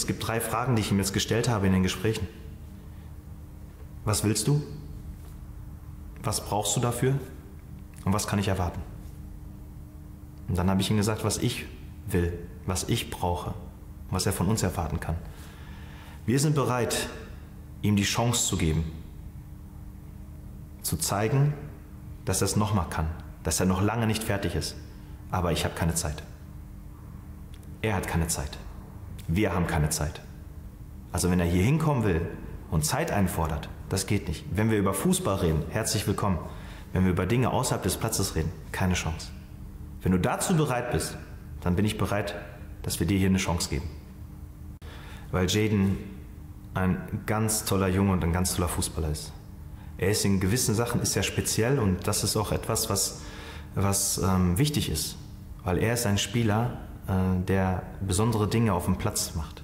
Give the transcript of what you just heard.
Es gibt 3 Fragen, die ich ihm jetzt gestellt habe in den Gesprächen. Was willst du? Was brauchst du dafür? Und was kann ich erwarten? Und dann habe ich ihm gesagt, was ich will, was ich brauche, was er von uns erwarten kann. Wir sind bereit, ihm die Chance zu geben, zu zeigen, dass er es nochmal kann, dass er noch lange nicht fertig ist. Aber ich habe keine Zeit. Er hat keine Zeit. Wir haben keine Zeit. Also wenn er hier hinkommen will und Zeit einfordert, das geht nicht. Wenn wir über Fußball reden, herzlich willkommen. Wenn wir über Dinge außerhalb des Platzes reden, keine Chance. Wenn du dazu bereit bist, dann bin ich bereit, dass wir dir hier eine Chance geben. Weil Jayden ein ganz toller Junge und ein ganz toller Fußballer ist. Er ist in gewissen Sachen ist sehr speziell und das ist auch etwas, was wichtig ist. Weil er ist ein Spieler, der besondere Dinge auf dem Platz macht.